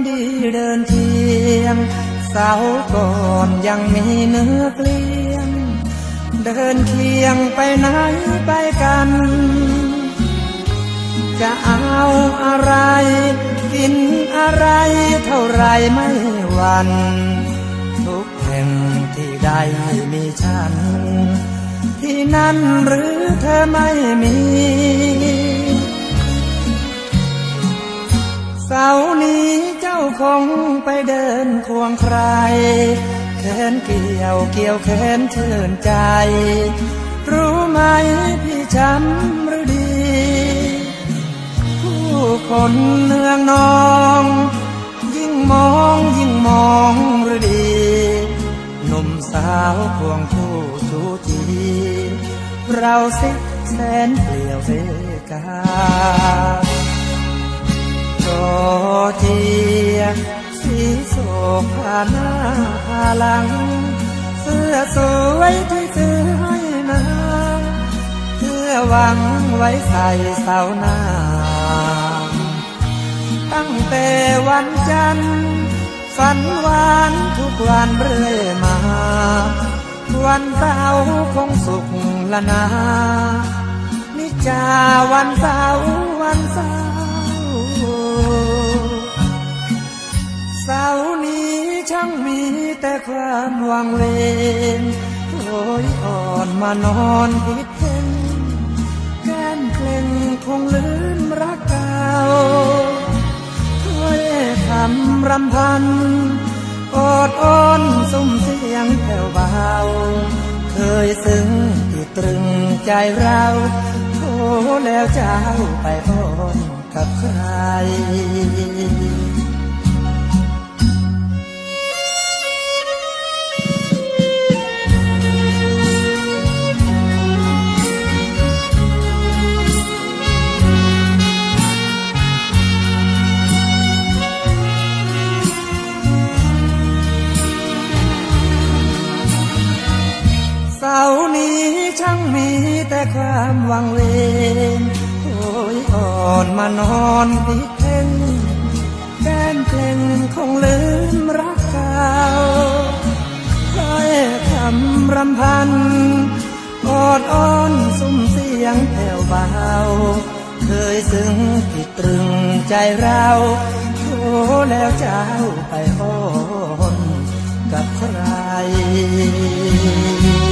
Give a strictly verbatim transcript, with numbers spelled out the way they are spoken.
ดีเดินเทียมเสาก่อนยังมีเนื้อเกลียงเดินเคียงไปไหนไปกันจะเอาอะไรกินอะไรเท่าไรไม่หวั่นทุกแห่งที่ใดมีฉันที่นั่นหรือเธอไม่มีเสาร์นี้เจ้าคงไปเดินควงใครแขนเกี่ยวเกี่ยวแขนเชิญใจรู้ไหมพี่ช้ำหรือดีผู้คนเนืองนองยิ่งมองยิ่งมองหรือดีหนุ่มสาวควงคู่ชูจีเราสิแสนเปลี่ยวเสกาโจเจียสีโศกผ่านหน้าหลังเสื้อสวยที่ซื้อให้นางเพื่อหวังไว้ใส่เสาหน้าตั้งแต่วันจันทร์ฝันหวานทุกวันเรื่อยมาวันเสาร์คงสุขละนานิจาวันเสาร์วันเสาร์เสาร์นี้ช่างมีแต่ความวังเวงโอยอ่อนมานอนพิดเพ่งแก้มเกล็งคงลืมรักเก่าถ้อยคำรำพันอดอ้อนสุ่มเสียงแผ่วเบาเคยซึ้งติดตรึงใจเราโอ้แล้วเจ้าไปอ้อนกับใครเสาร์นี้ช่างมีแต่ความวังเวงโอยอ่อนมานอนพิดเพ่งแก้มเกล็งคงลืมรักเก่าถ้อยคำรำพันอดอ้อนสุ่มเสียงแผ่วเบาเคยซึ้งติดตรึงใจเราโอ้แล้วเจ้าไปอ้อนกับใคร